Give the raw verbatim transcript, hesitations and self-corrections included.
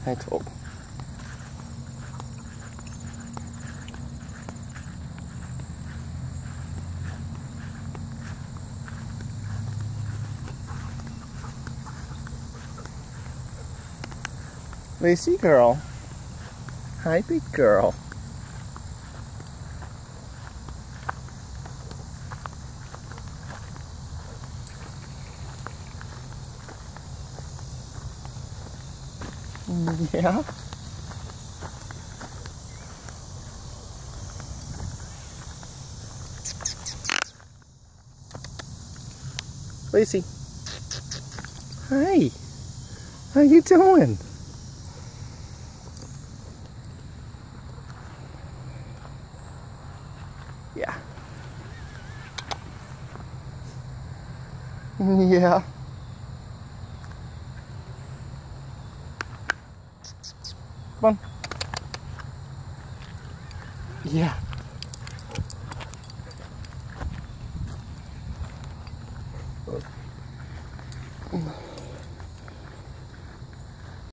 Hi, Tope. Lacey girl. Hi, big girl. Yeah. Lacey. Hi. How you doing? Yeah. Yeah. Come on. Yeah.